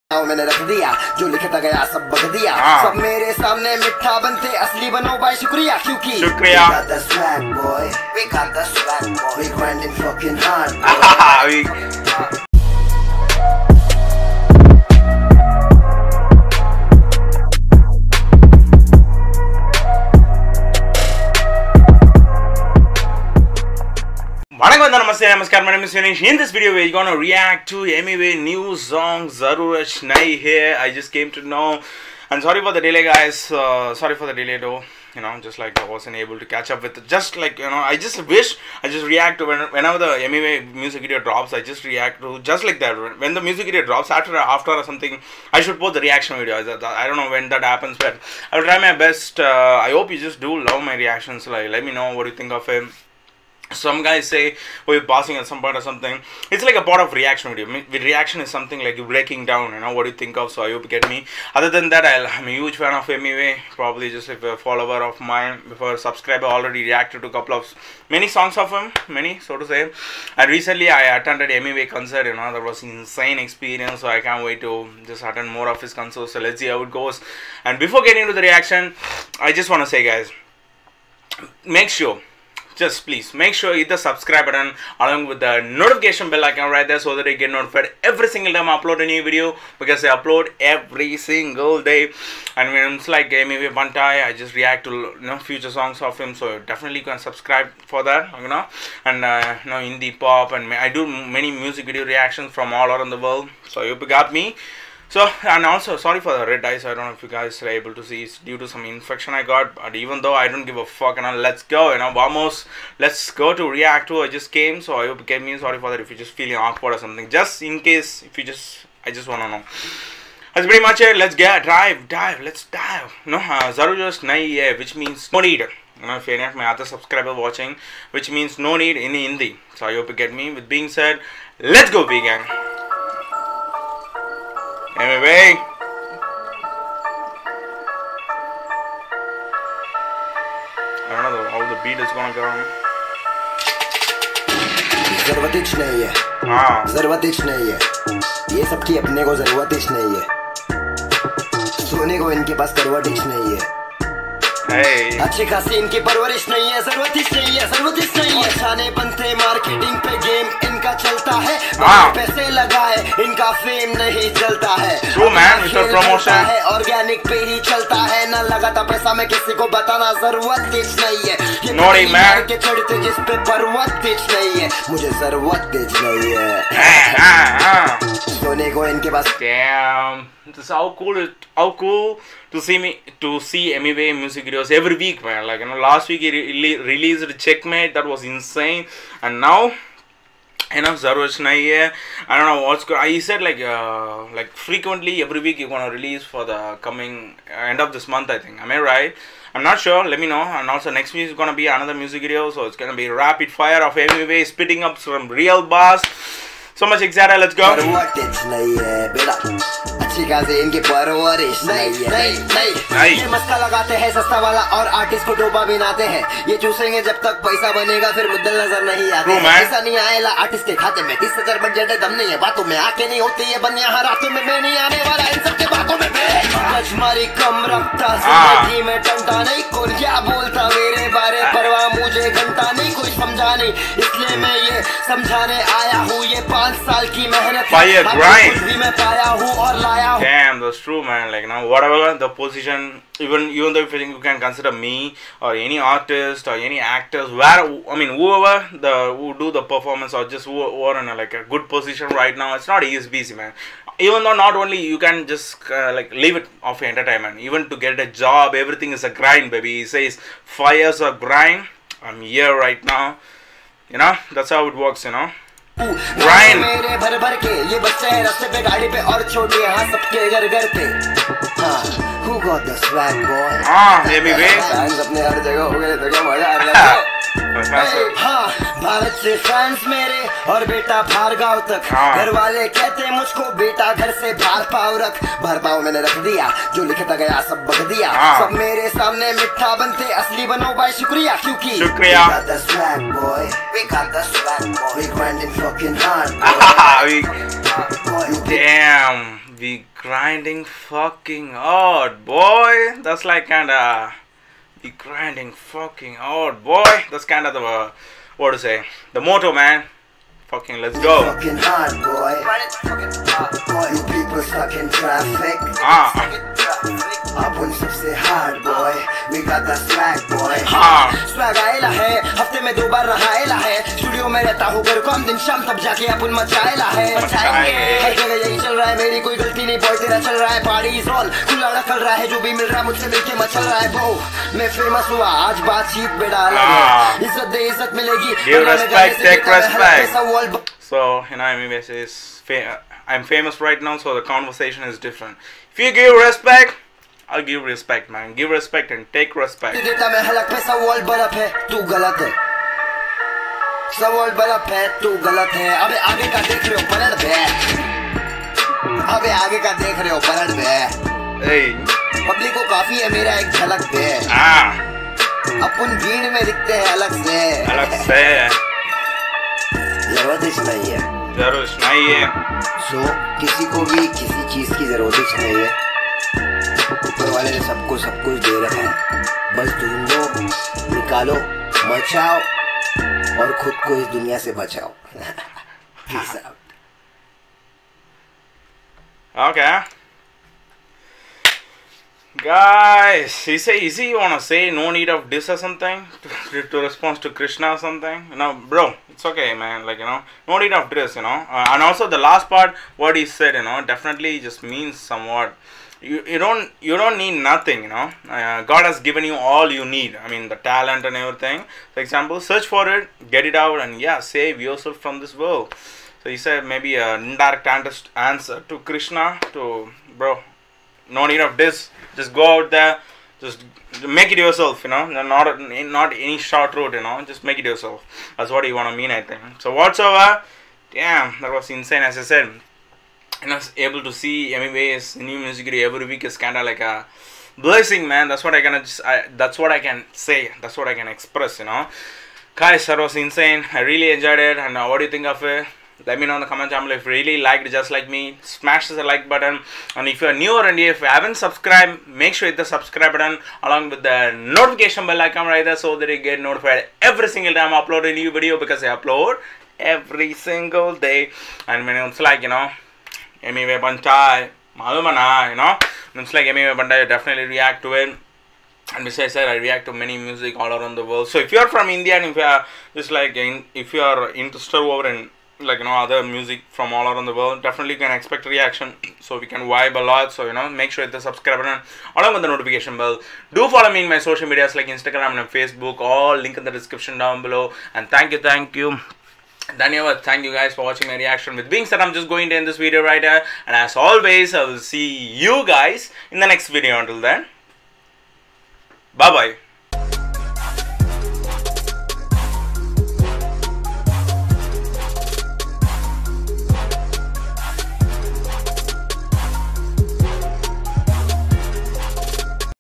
मैंने रख दिया जो लिखता गया सब बक दिया। सब मेरे सामने मिठा बनते असली बनो भाई शुक्रिया क्योंकि शुक्रिया। We got the swag boy, we got the swag boy, we grinding fucking hard boy। Namaskar, my name is Vinesh. In this video, we're gonna react to MEV new song Zarurat Nahi Hai. I just came to know, and sorry for the delay, guys. Sorry for the delay, though. You know, just like I wasn't able to catch up with it. Just like, you know, I just wish I just react to whenever the MEV music video drops. I just react to just like that. When the music video drops, after or something, I should post the reaction video. I don't know when that happens, but I'll try my best. I hope you just do love my reactions. Like, let me know what you think of it. Some guys say, oh, you're passing at some point or something. It's like a part of reaction video. With reaction is something like you're breaking down, you know, what do you think of. So I hope you get me. Other than that, I'm a huge fan of MEV. Probably just if a follower of mine, before a subscriber, already reacted to a couple of many songs of him, many so to say. And recently I attended MEV concert, you know, that was an insane experience. So I can't wait to just attend more of his concerts. So let's see how it goes. And before getting into the reaction, I just want to say, guys, make sure, just please make sure you hit the subscribe button along with the notification bell icon right there so that you get notified every single time I upload a new video, because I upload every single day. And when it's like MEV Bantai, I just react to, you know, future songs of him, so definitely you can subscribe for that, you know. And you know, indie pop, and I do many music video reactions from all around the world, so I hope you got me. So, and also sorry for the red eyes. I don't know if you guys are able to see. It's due to some infection I got, but even though I don't give a fuck, you know, let's go, you know, vamos, let's go to react to. I just came, so I hope you get me. Sorry for that if you're just feeling awkward or something, just in case, if you just, I just want to know. That's pretty much it. Let's get let's dive. No, Zarurat Nahi Hai, which means no need. You know, if any of my other subscribers watching, which means no need in Hindi. So I hope you get me. With being said, let's go, vegan. Anyway, I don't know how the beat is gonna go. जरूरत ही नहीं है, जरूरत ही नहीं है, ये सबकी अपने को जरूरत ही नहीं है, सोने को इनके पास करवट ही नहीं है, अच्छी खासी इनकी परवरिश नहीं है, जरूरत ही नहीं है, जरूरत ही नहीं है, छाने बनते मार्केटिंग पे गेम इनका चलता है, पैसे लगाए इनका फेम नहीं चलता है, प्रमोशन है ऑर्गेनिक पे ही चलता है, ना लगाता पैसा मैं किसी को बताना जरूरत ही नहीं है, ये के चढ़ते जिस पे पर्वत ही नहीं है, मुझे जरूरत ही नहीं है, सोने को इनके पास। Damn, this is how cool to see MEV music videos every week, man. Like, you know, last week he released Checkmate, that was insane, and now, you know, Zarurat Nahi Hai. I don't know what's good. He said like frequently every week you're gonna release for the coming end of this month, I think. Am I right? I'm not sure. Let me know. And also next week is gonna be another music video, so it's gonna be rapid fire of MEV spitting up some real bars. So much excited. Let's go. ये मस्का लगाते हैं सस्ता वाला और artist को डोबा बनाते हैं, ये चूसेंगे जब तक पैसा बनेगा, फिर मुद्दल नजर नहीं आते, पैसा नहीं आएगा आर्टिस्ट के खाते में, 30,000 बजट है, दम नहीं है बातों में, आके नहीं होती है बनिया हर रातों में, मैं नहीं आने वाला इन सबके बातों में, कचमारी कम रखता जिंदगी में टंटा नहीं, कौन क्या बोलता मेरे बारे परवाह मुझे घंटा नहीं, कोई समझा नहीं, इसलिए मैं ये समझाने आया हूँ, ये 5 साल की मेहनत भी मैं पाया हूँ और लाया हूँ। Damn, that's true, man. Like, now whatever the position, even though if you can consider me or any artist or any actors, whoever who do the performance or just who are in like a good position right now, it's not easy, man. Even though not only you can just like leave it off entertainment, even to get a job, everything is a grind, baby. He says 5 years of grind. I'm here right now. You know, that's how it works, you know. Grind. मेरे भर भर के ये बच्चे हैं रास्ते पे गाड़ी पे और छोटे हाँ सबके घर घर पे, Who got the swag boy? MEV. अपने हर जगह हो गए तो क्या मजा आ रहा है। हाँ, भारत से फ्रांस मेरे और बेटा भार्गव तक, घर वाले कहते मुझको बेटा घर से बाहर पाँव रख, भर पाँव मैंने रख दिया, जो लिखता गया सब बक दिया, सब मेरे सामने मिठा बनते असली बनो भाई शुक्रिया क्योंकि शुक्रिया। We got the swag boy, we got the swag boy, we grinding fucking hard boy। Damn. we grinding fucking out, boy. That's like kinda we grinding fucking out, boy. That's kinda the what to say, the motto, man. Fucking let's go. Fucking hard, boy. You people stuck in traffic. अपन सबसे hard, boy. We got the swag, boy. Swag आएला है, हफ्ते में 2 बार नहाएला है. Studio में रहता हूँ घर कम दिन शाम तब जाके अपन मचाएला है. हर जगह यही चल रहा है, मेरी कोई गलती नहीं, boy तेरा चल रहा है. पार्टी इज ऑन, खुला चल रहा है, जो भी मिल रहा है मुझसे मिलके मचल रहा है. वो मैं फेमस हुआ, आज बातचीत में डाला है. इज्जत दे इज्जत मिलेगी. Give respect, take respect. So, you know, I mean, I'm famous right now, so the conversation is different. If you give respect, I'll give respect, man. Give respect and take respect. सवाल बर्फ है, तू गलत है. सवाल बर्फ है, तू गलत है. अबे आगे का देख रहे हो पलट पे. अबे आगे का देख रहे हो पलट पे. Hey. पब्लिक को काफी है मेरा एक झलक पे. अपन भीड़ में दिखते हैं अलग से. अलग से. जरूरत नहीं है. जरूरत नहीं है. So किसी को भी किसी चीज की जरूरत नहीं है. ऊपर वाले ने सबको सब कुछ दे रखा है. बस ढूंढो, निकालो, मचाओ और खुद को इस दुनिया से बचाओ. Okay. Guys, is he wanna say no need of this or something to respond to Krishna or something? No, bro, it's okay, man. Like, you know, no need of this, you know. And also the last part, what he said, you know, definitely just means somewhat. You don't need nothing, you know. God has given you all you need. I mean, the talent and everything. For example, search for it, get it out, and yeah, save yourself from this world. So he said maybe an indirect answer to Krishna to, bro, no need of this. Just go out there, just make it yourself, you know. Not any short route, you know. Just make it yourself. That's what you want to mean, I think. So whatsoever, damn, that was insane. As I said, you know, able to see MWay's new music video every week is kind of like a blessing, man. That's what that's what I can say. That's what I can express, you know. Guys, that was insane. I really enjoyed it. And what do you think of it? Let me know in the comment down below. If you really liked it just like me, smash the like button. And if you are new and if you haven't subscribed, make sure you hit the subscribe button along with the notification bell icon right there so that you get notified every single time I upload a new video, because I upload every single day. And when it's like, you know, MWay Bantai, Malumana, you know, it's like MWay Bantai, definitely react to it. And besides that, I react to many music all around the world. So if you are from India and if you are just like if you are interested over in, like, you know, other music from all around the world, definitely can expect reaction, so we can vibe a lot. So, you know, make sure hit the subscribe button along with the notification bell. Do follow me in my social medias like Instagram and Facebook, all link in the description down below. And thank you Dhanyavad, thank you guys for watching my reaction. With being said, I'm just going to end this video right here, and as always, I will see you guys in the next video. Until then, bye bye.